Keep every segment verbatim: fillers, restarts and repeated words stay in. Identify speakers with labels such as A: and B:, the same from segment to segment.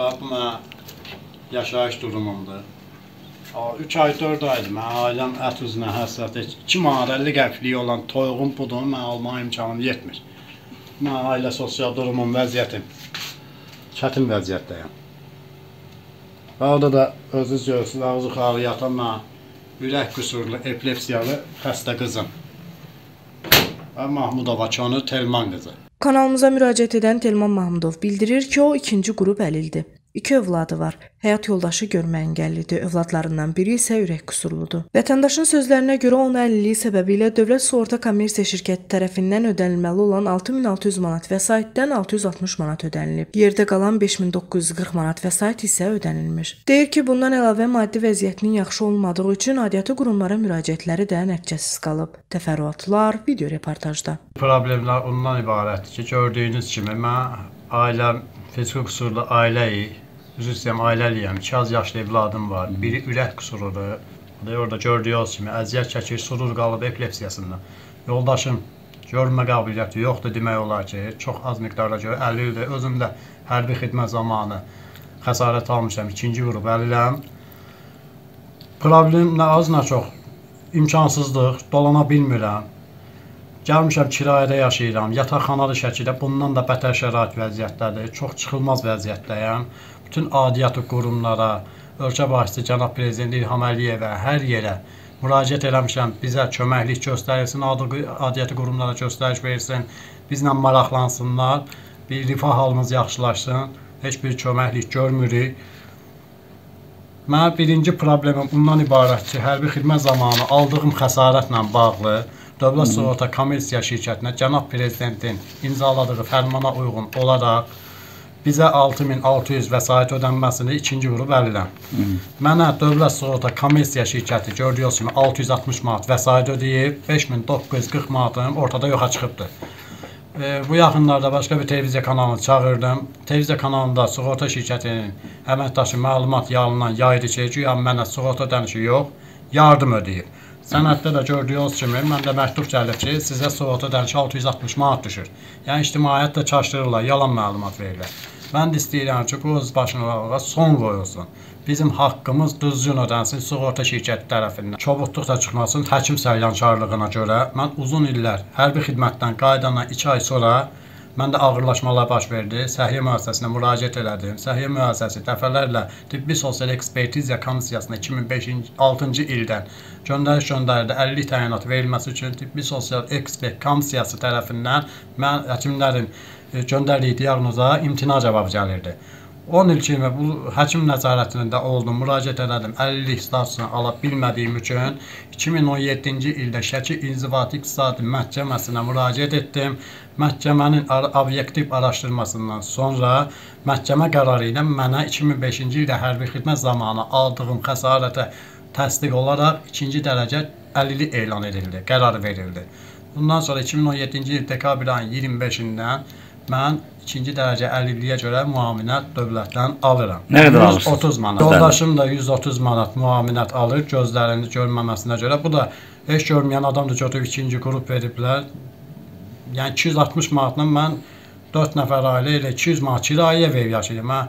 A: bu mənə yaşayış durumumdur. üç ay, dörd aydır. Mən ailəm ət üzünə həssas. iki manat əlli qəpiklik olan toyuğun budunu mən alma imkanım yetmir. Mən ailə sosial durumum, vəziyyətim çətin vəziyyətdəyəm. Və orada da özünüz görürsünüz, ağzı xarı yatan mən ürək qüsurlu, epilepsiyalı xəstə qızım. Və Mahmudova Könül Telman qızı.
B: Kanalımıza müraciət edən Telman Mahmudov bildirir ki, o ikinci qrup əlildir. İki övladı var. Həyat yoldaşı görmə əngəllidir. Övladlarından biri isə ürək qüsurludur. Vətəndaşın sözlərinə görə onun əlilliyi səbəbilə Dövlət Sığorta Kommersiya şirkəti tərəfindən ödənilməli olan altı min altı yüz manat vəsaitdən altı yüz altmış manat ödənilib. Yerdə qalan beş min doqquz yüz qırx manat vəsait isə ödənilmir. Deyir ki, bundan əlavə maddi vəziyyətinin yaxşı olmadığı üçün aidiyyatı qurumlara müraciətləri də nəticəsiz qalıb. Təfərrüatlar video reportajda.
A: Problemlər ondan ibarətdir ki, gördüyünüz kimi mən ailəm fiziki qüsurlu ailəyik. Üzr istəyirəm, ailəliyəm. iki az yaşlı evladım var. Biri ürək qüsurudur. Orada gördüyünüz kimi əziyyət çəkir, surur qalıb epilepsiyasından. Yoldaşım görmə qabiliyyəti yoxdur demək olar ki, çox az miqdarda görə əlildir. Özüm də hərbi xidmət zamanı xəsarət almışam, ikinci vurub əliləm. Problem nə az, nə çox. İmkansızlıq, dolana bilmirəm. Gəlmişəm, kirayədə yaşayıram, yataqxanalı şəkildə, bundan da bətər şərait vəziyyətdədir, çox çıxılmaz vəziyyətdəyəm. Bütün adiyyatı qurumlara, ölkə başçısı cənab prezident İlham Əliyevə, hər yerə müraciət eləmişəm, bizə köməklik göstərilsin, adiyyatı qurumlara göstəriş versin, bizlə maraqlansınlar, bir rifah halımız yaxşılaşsın, heç bir köməklik görmürük. Mənim birinci problemim bundan ibarət ki, hərbi xidmət zamanı aldığım xəsarətlə bağlı Dövlət Sığorta Kommersiya şirkətinə cənab prezidentin imzaladığı fərmana uyğun olaraq bizə altı min altı yüz vəsait ödənməsini ikinci vurub əliləm. Mənə Dövlət Sığorta Kommersiya şirkəti gördüyünüz kimi altı yüz altmış manat vəsait ödəyib, beş min doqquz yüz qırx manatım ortada yoxa çıxıbdır. E, bu yaxınlarda başqa bir televiziya kanalını çağırdım. Televiziya kanalında sığorta şirkətinin əməkdaşı məlumat yalından yaydı ki, güya mənə sığorta ödənişi yox, yardım ödəyib. Sənəddə də gördüyünüz kimi, məndə məktub gəlib ki, sizə sığorta ödənişi altı yüz altmış manat düşür. Yəni, ictimaiyyət də çaşdırırlar, yalan məlumat verirlər. Mən də istəyirəm ki, bu öz başına son qoyulsun. Bizim haqqımız düzgün ödənsin sığorta şirkəti tərəfindən. Kobudluq da çıxmasın həkim səryankarlığına görə. Mən uzun illər hərbi xidmətdən qayıdandan iki ay sonra məndə ağırlaşmalar baş verdi. Səhiyyə müəssisəsinə müraciət elədim. Səhiyyə müəssisəsi dəfələrlə Tibbi Sosial Ekspertiziya Komissiyasına iki min altıncı ildən göndəriş göndərdi. əlillik təyinatı verilməsi üçün Tibbi Sosial Ekspert Komissiyası tərəfindən mən həkimlərin göndərdiyi diaqnoza imtina cavabı gəlirdi. on il kimi bu həkim nəzarətində oldum, müraciət elədim, əlillik statusunu ala bilmədiyim üçün iki min on yeddinci ildə Şəki İnzibati İqtisadi Məhkəməsinə müraciət etdim. Məhkəmənin obyektiv araşdırmasından sonra məhkəmə qərarı ilə mənə iki min beşinci ildə hərbi xidmət zamanı aldığım xəsarətə təsdiq olaraq ikinci dərəcə əlillik elan edildi, qərar verildi. Bundan sonra iki min on yeddinci il dekabr ayının iyirmi beşindən mən ikinci dərəcə əlilliyə görə müavinət dövlətdən alıram.
C: Nə qədər alırsınız?
A: yüz otuz manat. Yoldaşım da yüz otuz manat müavinət alır gözlərinin görməməsinə görə. Bu da heç görməyən adam da götürüb ikinci qrup veriblər. Yəni iki yüz altmış manatla mən dörd nəfər ailə ilə iki yüz manat kirayə verib yaşayıram. Mən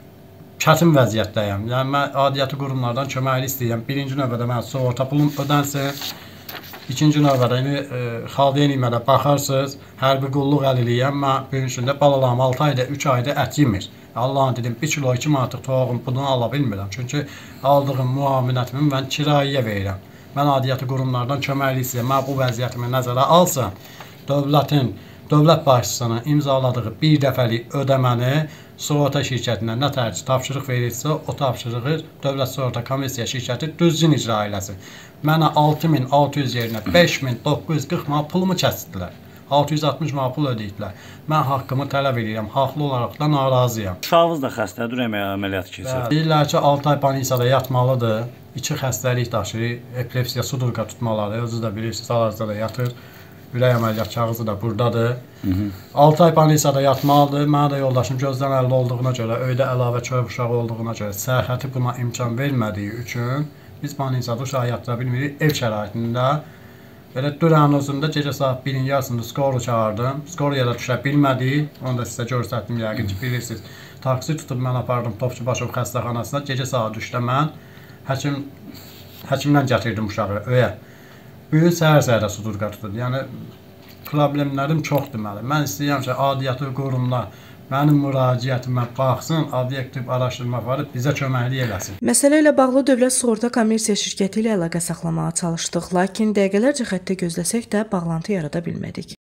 A: çətin vəziyyətdəyəm. Yəni mən adiyyatı qurumlardan köməkli istəyirəm. Birinci növbədə mən sığorta pulum ödənsin. İkinci növbədə indi e, xaldiyyənimədə baxarsınız, hərbi qulluq əliliyəm, mən bir gündə balalarım altı ayda, üç ayda ət yemir. Allah'ın dedim, bir kilo iki manatlıq toğum bunu ala bilmirəm. Çünki aldığım müavinətimi mən kirayəyə verirəm. Mən adiyyatı qurumlardan köməkli istəyirəm. Mən bu vəziyyətimi nəzərə alsam, dövlətin, dövlət başçısının imzaladığı bir dəfəlik ödəməni sığorta şirkətinə nə tərcih tapşırıq verilsə, o tapşırığı Dövlət Sığorta Kommersiya şirkəti düzgün icra eləsin. Mənə altı min altı yüz yerinə beş min doqquz yüz qırx manat pulumu kəsdilər. altı yüz altmış manat pul ödəyiblər. Mən haqqımı tələb edirəm, haqlı olaraq da narazıyam.
C: Uşağınız da xəstədir, əməliyyat keçir.
A: Deyirlər ki, altı ay panisiyada yatmalıdır. İki xəstəlik daşıyır, epilepsiya, sudurqa tutmaları, özünüz də bilirsiniz, hal-hazırda da yatır. Ürək əməliyyat kağızı da buradadır. altı ay panisiyada yatmalıdır. Mənə də yoldaşım gözdən əldə olduğuna görə, öydə əlavə körp uşağı olduğuna görə, səhhəti buna imkan vermədiyi üçün biz panisiyada uşağı yatıra bilmirik. Ev şəraitində Belə dünənin özündə gecə saat birin yarısında skoru çağırdım. Skor yerə düşə bilmədi. Onu da sizə göstərdim yəqin ki, bilirsiniz. Taksi tutub mən apardım Topçubaşov xəstəxanasına. Gecə saat üçdə mən həkim həkimdən gətirdim uşağı öyə. Böyük səhər-səhərə sudurqa tutdu. Yəni problemlərim çoxdur mənim. Mən istəyirəm ki, aidiyyatı qurumlar mənim müraciətimə baxsın, obyektiv araşdırma aparıb bizə köməklik eləsin.
B: Məsələ ilə bağlı Dövlət Sığorta Kommersiya şirkəti ilə əlaqə saxlamağa çalışdıq, lakin dəqiqələrcə xəttə gözləsək də bağlantı yarada bilmədik.